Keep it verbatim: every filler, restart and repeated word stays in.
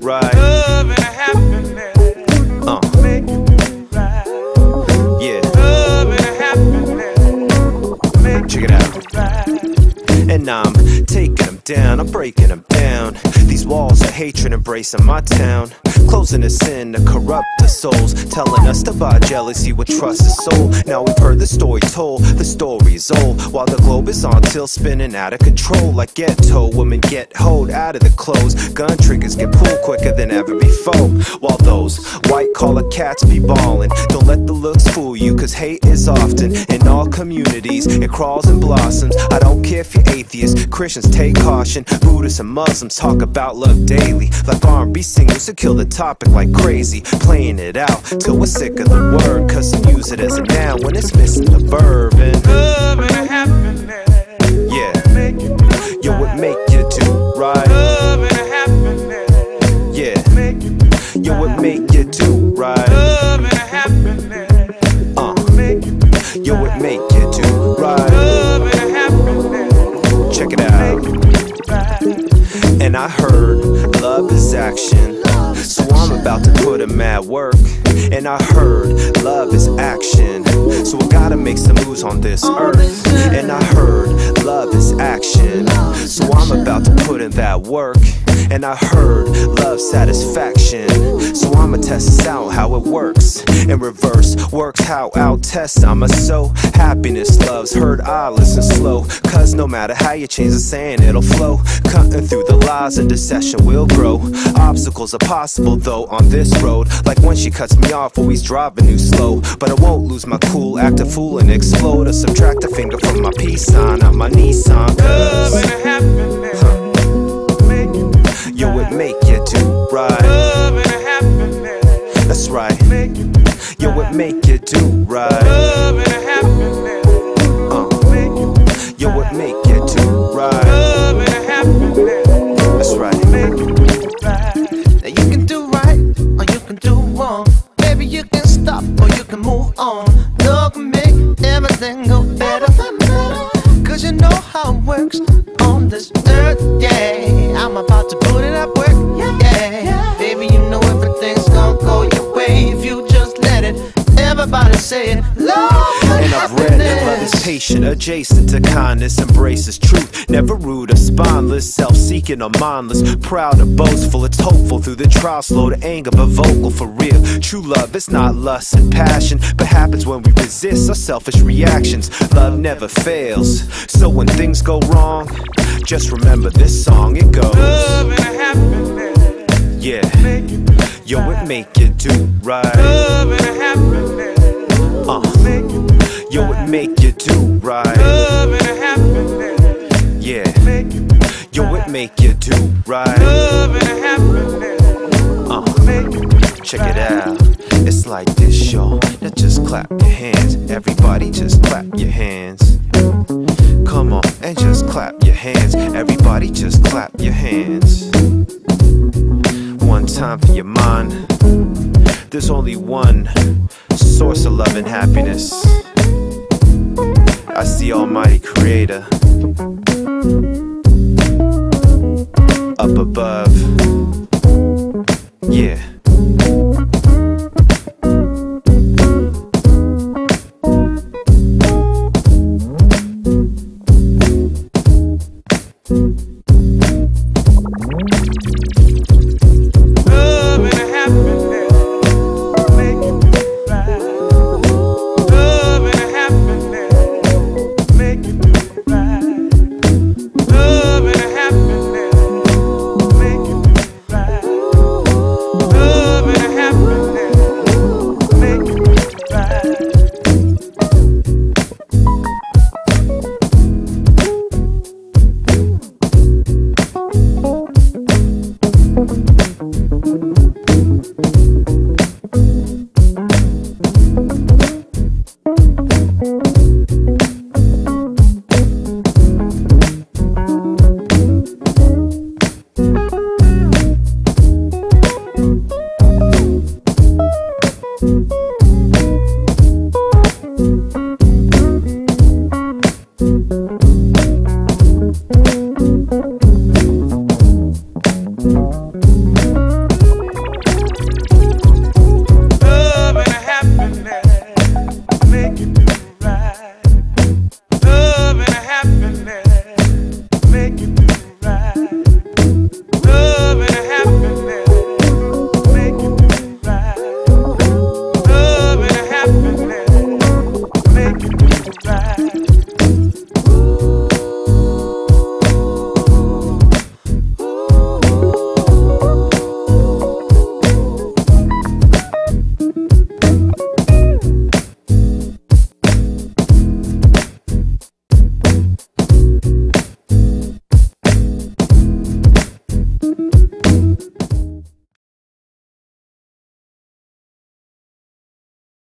right. Love and happiness. Uh. Make you do right. Yeah. Love and happiness. Make Check it out. you do right. And I'm taking them down, I'm breaking them down. These walls of hatred embracing my town, closing us in to corrupt the souls, telling us to buy jealousy with trust is sold. Now we've heard the story told, the story's old, while the globe is on tilt, spinning out of control. Like ghetto women get hoed out of the clothes, gun triggers get pulled quicker than ever before, while those white collar cats be ballin'. Don't let the looks fool you, cause hate is often in all communities, it crawls and blossoms. I don't care if you're atheists, Christians take caution, Buddhists and Muslims talk about love daily, like R and B singers who kill the topic like crazy, playing it out till we're sick of the word, cause some use it as a noun when it's missing the verb. And Love and happiness. yeah, Make you do yo, right. it make you do right. Love and happiness. Yeah, Make you do yo, it right. make you do right. Love and happiness. Uh, Make you do yo, it right. make you do right. Love and happiness. Check it out. Make you do right. And I heard love is action, so I'm about to put in mad work. And I heard love is action, so I gotta make some moves on this earth. And I heard love is action, so I'm about to put in that work. And I heard love satisfaction, so I'ma test this out how it works. In reverse, works how I'll test. I'ma sow happiness, loves heard I listen slow, cause no matter how you change the saying, it'll flow. Cutting through the lies and deception will grow. Obstacles are possible though on this road, like when she cuts me off, always driving new slow. But I won't lose my cool, act a fool and explode, or subtract a finger from my peace sign out my Nissan. Love Cause and happiness. huh, Make you do yo, right. it make you do right. Love and happiness. That's right. Make you do Yo, it right. make you do right. Love and happiness. Uh, Make you do yo, right. it make you do right. Love and happiness. That's right. Make you do right. Now you can do right or you can do wrong. Maybe you can stop or you can move on. Love can make everything go better. Cause you know how it works on this earth, yeah. I'm about to put it at work, yeah. Baby, you know everything's gonna go your way if you just let it. Everybody say it, love and And I've read that love is patient, adjacent to kindness, embraces truth, never rude or spineless, self-seeking or mindless, proud or boastful. It's hopeful through the trial, slow to anger but vocal for real. True love is not lust and passion, but happens when we resist our selfish reactions. Love never fails, so when things go wrong, just remember this song, it goes. Love and happiness. Yeah, Make you do yo, right. it make you do right. Love and happiness. Uh, Make you do yo, right. it make you do right. Love and happiness. Yeah, Make you do yo, it right. make you do right. Love and happiness. Uh, Make you do check it out. It's like this, y'all. Now just clap your hands. Everybody just clap your hands. Come on, and just clap your hands. Everybody just clap your hands. One time for your mind. There's only one source of love and happiness. That's the Almighty Creator up above. Yeah. love and happiness. Make you do right. Love and happiness. Make you do right. Love and happiness. Make you do right. Love and happiness. Make you do right.